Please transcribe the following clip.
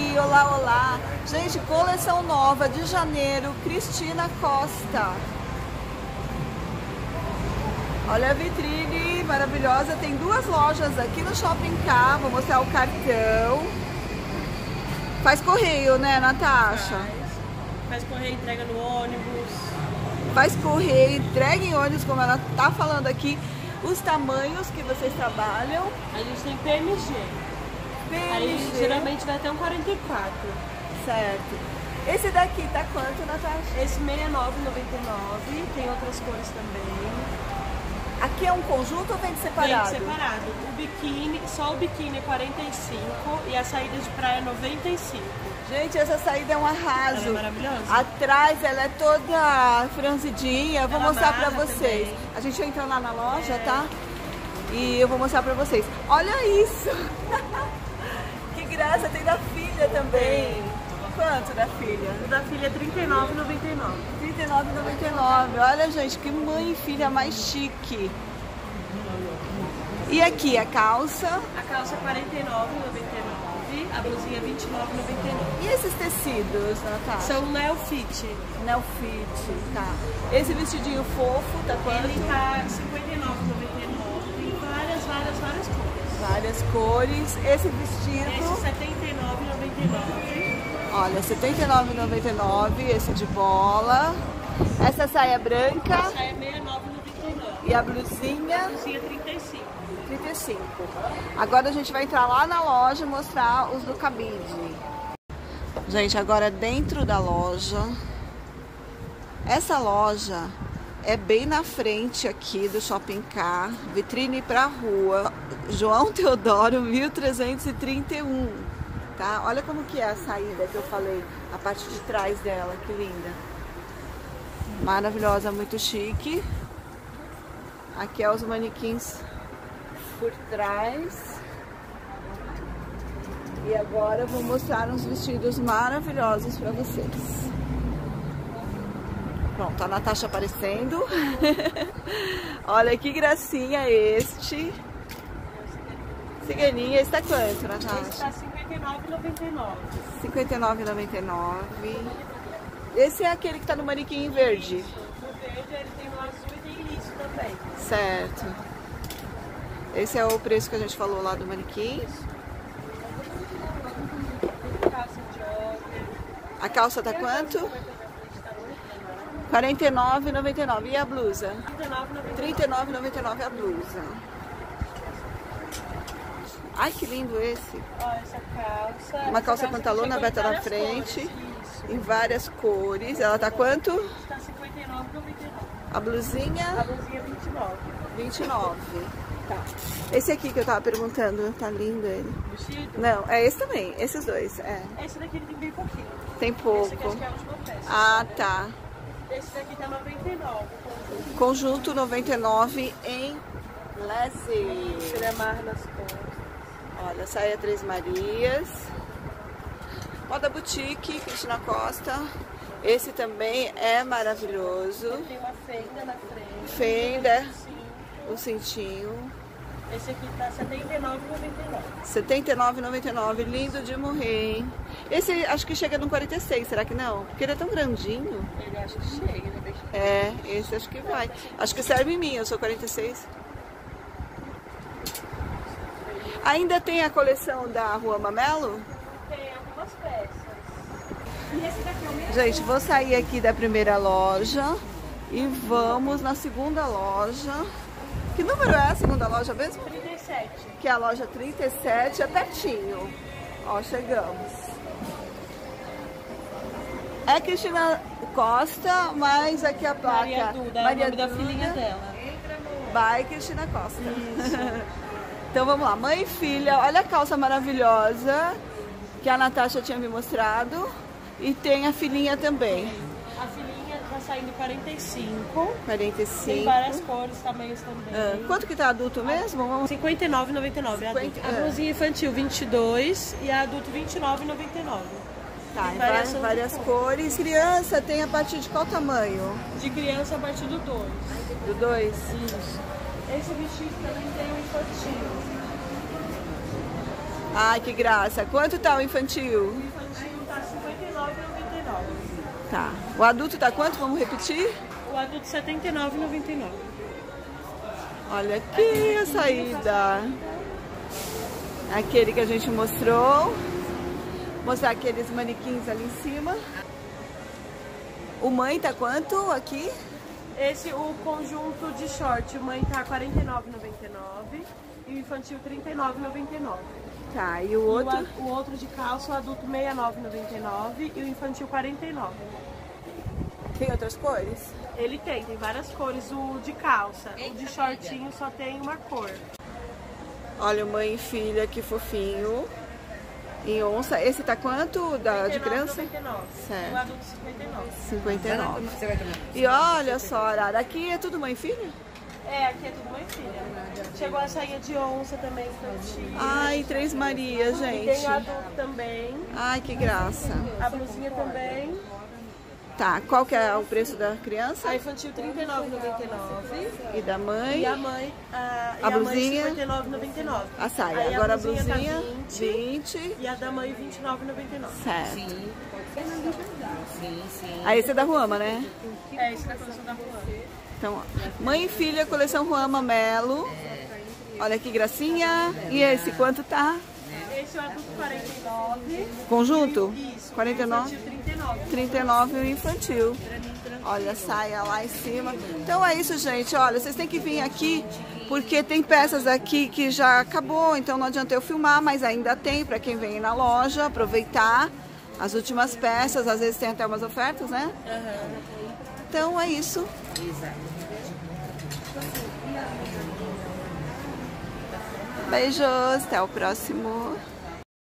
Vitri, olá, olá. Gente, coleção nova de janeiro, Cristina Costa. Olha a vitrine maravilhosa, tem duas lojas aqui no Shopping K, vou mostrar o cartão. Faz correio, né, Natasha? Faz correio, entrega no ônibus. Faz correio, entrega em ônibus, como ela tá falando aqui. Os tamanhos que vocês trabalham. A gente tem PMG. Aí geralmente vai até um 44. Certo. Esse daqui tá quanto, Natasha? Esse 69,99. Tem outras cores também. Aqui é um conjunto ou vem separado? Vem separado. O biquíni, só o biquíni é 45 e a saída de praia é 95. Gente, essa saída é um arraso. Ela é maravilhosa. Atrás ela é toda franzidinha. Eu vou mostrar pra vocês. Também. A gente vai entrar lá na loja, tá? E eu vou mostrar pra vocês. Olha isso! Que graça, tem da filha também. Quanto da filha? O da filha é R$39,99. R$39,99. Olha, gente, que mãe e filha mais chique. E aqui a calça? A calça é R$49,99. A blusinha é R$29,99. E esses tecidos, Natasha? São Neofit. Neofit, tá. Esse vestidinho fofo, tá quanto? Ele tá R$59,99. Tem várias cores. Várias cores. Esse vestido? Esse R$79,99. Olha, R$79,99, esse de bola. Essa saia branca. A saia é R$69,99. E a blusinha? A blusinha é R$35. 35. Agora a gente vai entrar lá na loja e mostrar os do cabide. Gente, agora dentro da loja. Essa loja é bem na frente aqui do Shopping K. Vitrine pra rua. João Teodoro, 1331. Tá? Olha como que é a saída que eu falei, a parte de trás dela, que linda. Maravilhosa, muito chique. Aqui é os manequins por trás. E agora eu vou mostrar uns vestidos maravilhosos para vocês. Pronto, a Natasha aparecendo. Olha que gracinha este. Ciganinha, esse tá quanto, Natasha? Esse tá R$59,99. R$59,99. Esse é aquele que tá no manequim verde. No verde ele tem no azul e tem liso também. Certo. Esse é o preço que a gente falou lá do manequim. Calça jogger. A calça tá quanto? R$49,99. E a blusa? R$39,99 a blusa. Ai, que lindo esse. Ó, essa calça. Uma calça pantalona aberta na frente. Em várias cores. Ela tá quanto? Tá R$59,99. A blusinha? A blusinha R$29. R$29. Tá. Esse aqui que eu tava perguntando, tá lindo ele. Vestido? Não, é esse também, esses dois, é. Esse daqui ele tem bem pouquinho. Tem pouco. Esse aqui acho que é a última peça. Ah, tá. Esse daqui tá R$99. Conjunto 99 em Leslie. Ele amarra nas costas. Olha, saia Três Marias. Moda Boutique, Cristina Costa. Esse também é maravilhoso. Ele tem uma fenda na frente. Fenda. O cintinho. Esse aqui tá R$79,99. R$79,99. Lindo de morrer, hein? Esse acho que chega no 46, será que não? Porque ele é tão grandinho. Ele acho que chega, ele é bem chique. É, esse acho que vai. Acho que serve em mim, eu sou 46. Ainda tem a coleção da Rua Mamelo? Tem algumas peças. E esse daqui é o mesmo? Gente, vou sair aqui da primeira loja e vamos na segunda loja. Que número é a segunda loja mesmo? 37. Que é a loja 37, é pertinho. Ó, chegamos. É Cristina Costa, mas aqui a placa Maria Duda, é o nome da filhinha dela. By Cristina Costa. Então vamos lá, mãe e filha. Olha a calça maravilhosa que a Natasha tinha me mostrado. E tem a filhinha também. A filhinha tá saindo 45. 45. Tem várias cores, tamanhos também. Quanto que tá adulto mesmo? Vamos... R$59,99 a adulto. A blusinha infantil 22 e a adulto R$29,99. Tá, em várias cores. Criança tem a partir de qual tamanho? De criança a partir do 2. Do 2? Isso. Esse vestido também tem um infantil. Ai, que graça. Quanto tá o infantil? O infantil tá R$ 59,99. Tá. O adulto tá quanto? Vamos repetir? O adulto R$ 79,99. Olha aqui a saída. Aquele que a gente mostrou. Vou mostrar aqueles manequins ali em cima. O mãe tá quanto aqui? Esse, o conjunto de short, o mãe tá R$ 49,99 e o infantil R$ 39,99. Tá, e o outro? O outro de calça, o adulto R$ 69,99 e o infantil R$ 49,00. Tem outras cores? Ele tem várias cores. O de calça, o de shortinho só tem uma cor. Olha, mãe e filha, que fofinho. Em onça. Esse tá quanto de criança? 59. Certo. O adulto 59. 59. E olha só, Arara, aqui é tudo mãe e filha? É, aqui é tudo mãe e filha. Chegou a sainha de onça também, infantil. Ai, Três Marias, E tem gente. adulto também. Ai, que graça. A blusinha também. Tá, qual que é o preço da criança? A infantil R$ 39,99. E da mãe? E a mãe, A blusinha? R$ 59,99. A saia. Aí Agora a blusinha blusinha, tá 20. E a da mãe R$ 29,99. Certo. Sim, sim. Aí esse é da Ruama, né? É, isso é a coleção da rua. Então, ó, mãe e filha, coleção Ruama Melo. Olha que gracinha. E esse, quanto tá? Esse é o adulto 49. Conjunto? Isso. 49? Infantil 39. 39 o infantil. Olha a saia lá em cima. Então é isso, gente. Olha, vocês têm que vir aqui porque tem peças aqui que já acabou, então não adianta eu filmar, mas ainda tem para quem vem na loja aproveitar as últimas peças. Às vezes tem até umas ofertas, né? Então é isso. Beijos, até o próximo.